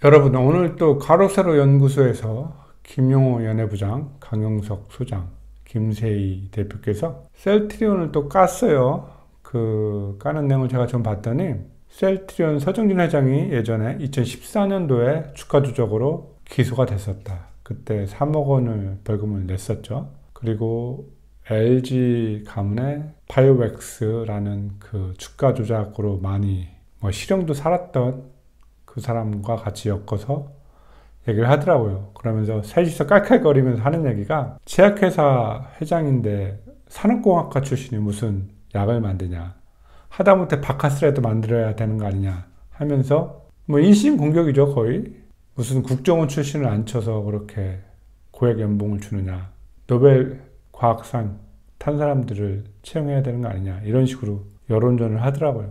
여러분, 오늘 또 가로세로 연구소에서 김용호 연예부장, 강용석 소장, 김세희 대표께서 셀트리온을 또 깠어요. 그 까는 내용을 제가 좀 봤더니 셀트리온 서정진 회장이 예전에 2014년도에 주가 조작으로 기소가 됐었다. 그때 3억 원을 벌금을 냈었죠. 그리고 LG 가문의 바이오웩스라는 그 주가 조작으로 많이 실형도 살았던 그 사람과 같이 엮어서 얘기를 하더라고요. 그러면서 셋이서 깔깔거리면서 하는 얘기가, 제약회사 회장인데 산업공학과 출신이 무슨 약을 만드냐, 하다못해 바카스라도 만들어야 되는 거 아니냐 하면서 인신공격이죠. 거의 무슨 국정원 출신을 앉혀서 그렇게 고액 연봉을 주느냐, 노벨 과학상 탄 사람들을 채용해야 되는 거 아니냐, 이런 식으로 여론전을 하더라고요.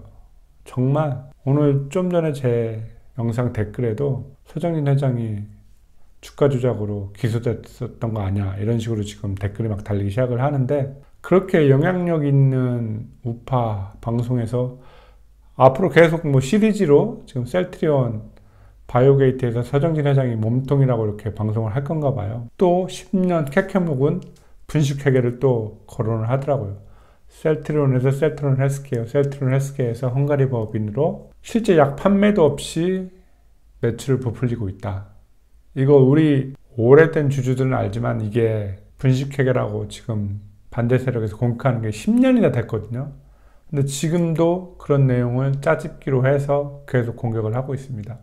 정말 오늘 좀 전에 제 영상 댓글에도 서정진 회장이 주가 조작으로 기소됐었던 거 아니야, 이런 식으로 지금 댓글이 막 달리기 시작을 하는데, 그렇게 영향력 있는 우파 방송에서 앞으로 계속 시리즈로 지금 셀트리온 바이오게이트에서 서정진 회장이 몸통이라고 이렇게 방송을 할 건가 봐요. 또 10년 캐캐묵은 분식회계를 또 거론을 하더라고요. 셀트리온에서 셀트리온 헬스케어, 셀트리온 헬스케어에서 헝가리 법인으로 실제 약 판매도 없이 매출을 부풀리고 있다. 이거 우리 오래된 주주들은 알지만 이게 분식회계라고 지금 반대 세력에서 공격하는 게 10년이나 됐거든요. 근데 지금도 그런 내용을 짜집기로 해서 계속 공격을 하고 있습니다.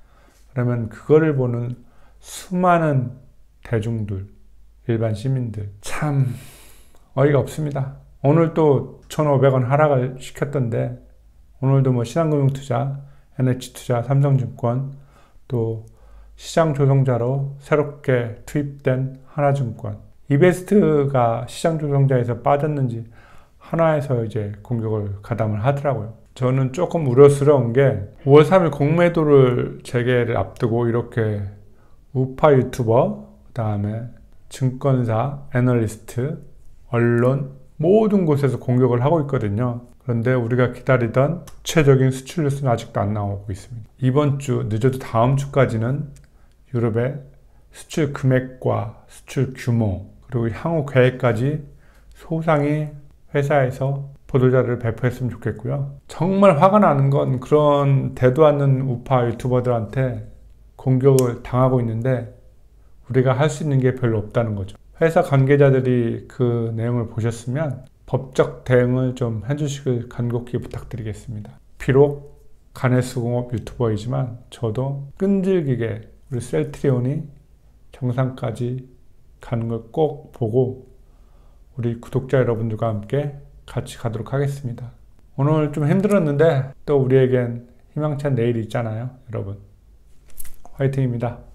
그러면 그거를 보는 수많은 대중들, 일반 시민들, 참 어이가 없습니다. 오늘 또 1,500원 하락을 시켰던데, 오늘도 신한금융투자, NH투자, 삼성증권, 또 시장 조성자로 새롭게 투입된 하나증권, 이베스트가 시장 조성자에서 빠졌는지 하나에서 이제 공격을 가담을 하더라고요. 저는 조금 우려스러운 게 5월 3일 공매도를 재개를 앞두고 이렇게 우파 유튜버, 그 다음에 증권사, 애널리스트, 언론 모든 곳에서 공격을 하고 있거든요. 그런데 우리가 기다리던 구체적인 수출 뉴스는 아직도 안 나오고 있습니다. 이번 주, 늦어도 다음 주까지는 유럽의 수출 금액과 수출 규모, 그리고 향후 계획까지 소상히 회사에서 보도자료를 배포했으면 좋겠고요. 정말 화가 나는 건 그런 대도 않는 우파 유튜버들한테 공격을 당하고 있는데 우리가 할 수 있는 게 별로 없다는 거죠. 회사 관계자들이 그 내용을 보셨으면 법적 대응을 좀 해주시길 간곡히 부탁드리겠습니다. 비록 가내수공업 유튜버이지만 저도 끈질기게 우리 셀트리온이 정상까지 가는 걸 꼭 보고 우리 구독자 여러분들과 함께 같이 가도록 하겠습니다. 오늘 좀 힘들었는데 또 우리에겐 희망찬 내일이 있잖아요. 여러분 화이팅입니다.